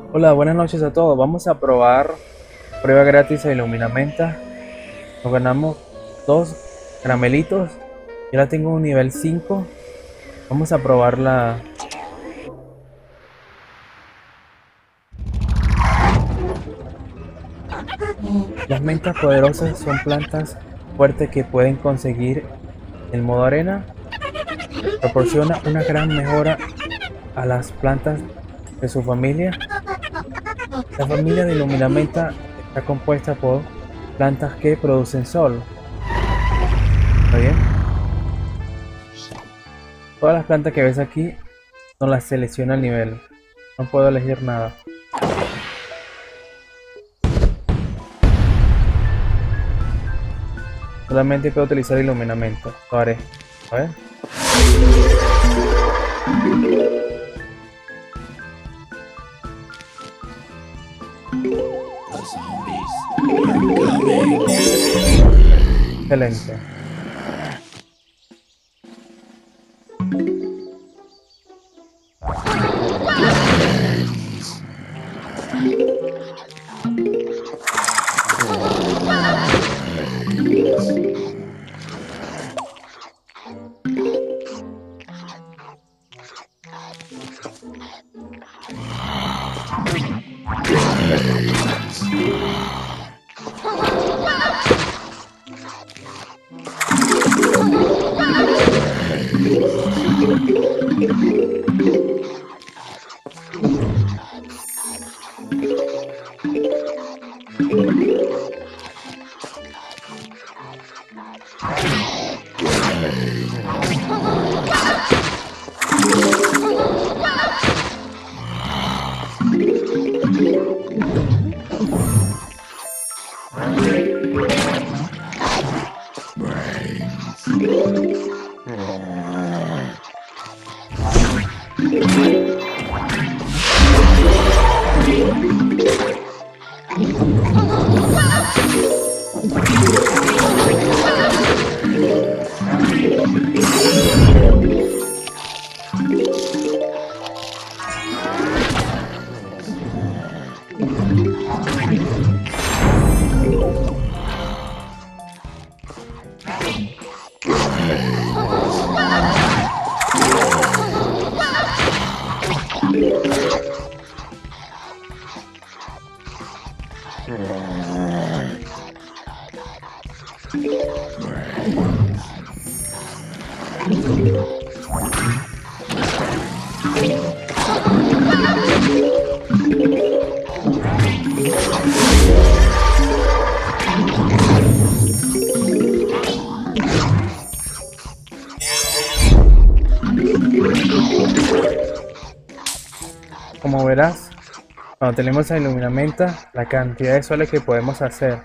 Hola, buenas noches a todos. Vamos a probar prueba gratis de Iluminamenta. Nos ganamos dos caramelitos. Yo la tengo un nivel 5. Vamos a probar las mentas poderosas. Son plantas fuertes que pueden conseguir el modo arena. Proporciona una gran mejora a las plantas de su familia. La familia de Iluminamenta está compuesta por plantas que producen sol. ¿Está bien? Todas las plantas que ves aquí no las selecciona al nivel. No puedo elegir nada. Solamente puedo utilizar iluminamiento. Lo haré. A ver. Excelente. Como verás, cuando tenemos el iluminamenta, la cantidad de soles que podemos hacer.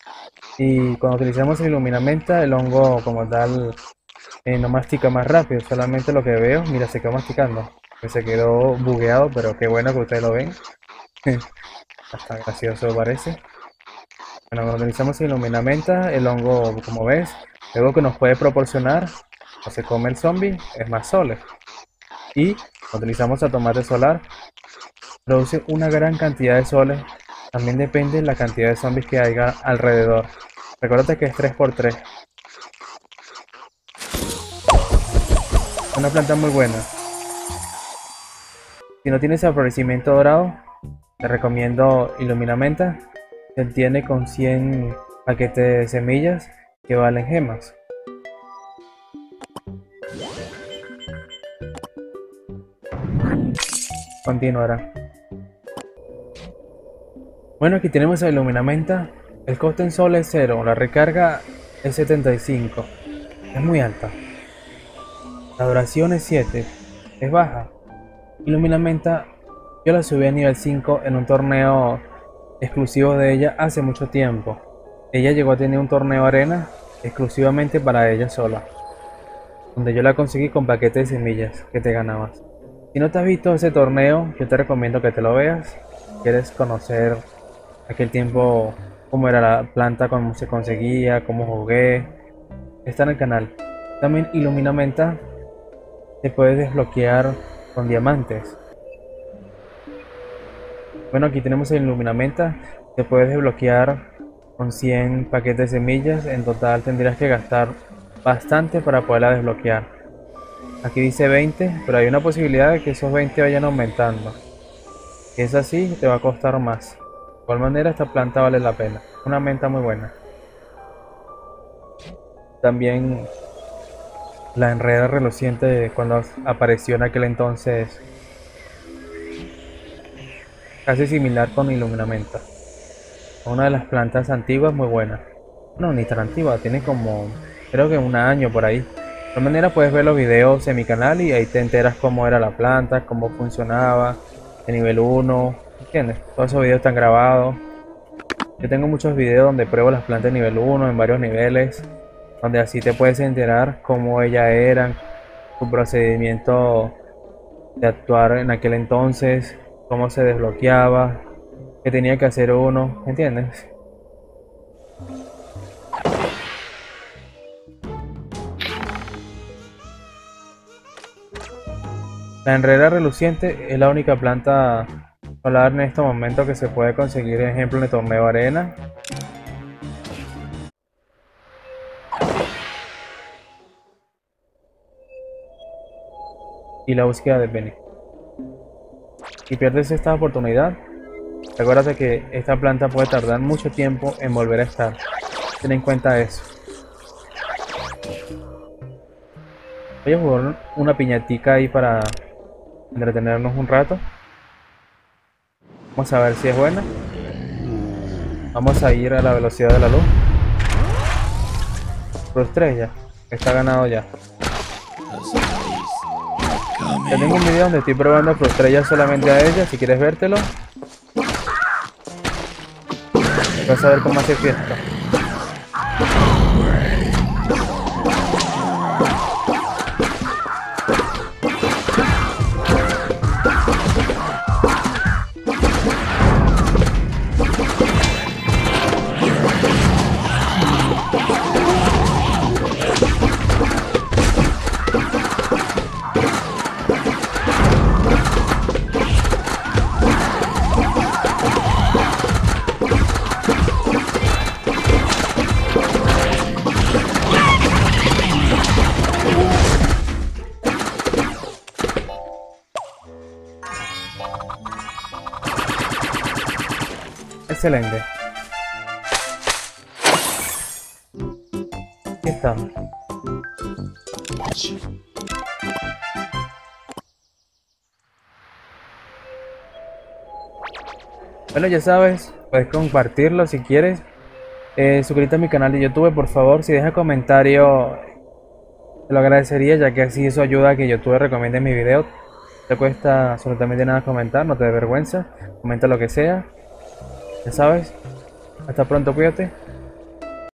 Y cuando utilizamos el iluminamenta, el hongo como tal no mastica más rápido. Solamente lo que veo, mira, se quedó masticando. Que se quedó bugueado, pero qué bueno que ustedes lo ven. Hasta gracioso parece. Bueno, cuando utilizamos el iluminamenta, el hongo, como ves, luego que nos puede proporcionar, o se come el zombie, es más soles. Y cuando utilizamos el tomate solar, produce una gran cantidad de soles. También depende de la cantidad de zombies que haya alrededor. Recuerda que es 3 por 3. Una planta muy buena. Si no tienes el florecimiento dorado, te recomiendo Iluminamenta. Se tiene con 100 paquetes de semillas que valen gemas. Continuará. Bueno, aquí tenemos el Iluminamenta. El coste en sol es 0, la recarga es 75. Es muy alta. La duración es 7. Es baja. Iluminamenta, yo la subí a nivel 5 en un torneo exclusivo de ella hace mucho tiempo. Ella llegó a tener un torneo arena exclusivamente para ella sola, donde yo la conseguí con paquetes de semillas que te ganabas. Si no te has visto ese torneo, yo te recomiendo que te lo veas. Quieres conocer aquel tiempo, cómo era la planta, cómo se conseguía, cómo jugué. Está en el canal. También Iluminamenta te puedes desbloquear con diamantes. Bueno, aquí tenemos el Iluminamenta. Te puedes desbloquear con 100 paquetes de semillas. En total tendrías que gastar bastante para poderla desbloquear. Aquí dice 20, pero hay una posibilidad de que esos 20 vayan aumentando. Si es así, te va a costar más. De igual manera, esta planta vale la pena. Una menta muy buena. También la enreda reluciente cuando apareció en aquel entonces, casi similar con Iluminamenta. Una de las plantas antiguas muy buena. No, ni tan antigua, tiene como, creo que un año por ahí. De todas maneras puedes ver los videos en mi canal y ahí te enteras cómo era la planta, cómo funcionaba, de nivel 1, ¿entiendes? Todos esos videos están grabados. Yo tengo muchos videos donde pruebo las plantas de nivel 1 en varios niveles, donde así te puedes enterar cómo ellas eran, su procedimiento de actuar en aquel entonces, cómo se desbloqueaba, qué tenía que hacer uno, ¿entiendes? La enreda reluciente es la única planta solar en este momento que se puede conseguir, por ejemplo, en el torneo arena. Y la búsqueda de Benny. Si pierdes esta oportunidad, recuerda que esta planta puede tardar mucho tiempo en volver a estar. Ten en cuenta eso. Voy a jugar una piñatica ahí para entretenernos un rato. Vamos a ver si es buena. Vamos a ir a la velocidad de la luz. Pro estrella. Está ganado ya. Ya tengo un video donde estoy probando Pro estrella solamente a ella. Si quieres vértelo, vas a ver cómo hace fiesta. Excelente. Aquí está. Bueno, ya sabes, puedes compartirlo si quieres. Suscríbete a mi canal de YouTube, por favor. Si dejas comentario, te lo agradecería, ya que así eso ayuda a que YouTube recomiende mi video. No te cuesta absolutamente nada comentar, no te dé vergüenza. Comenta lo que sea. Ya sabes. Hasta pronto, cuídate.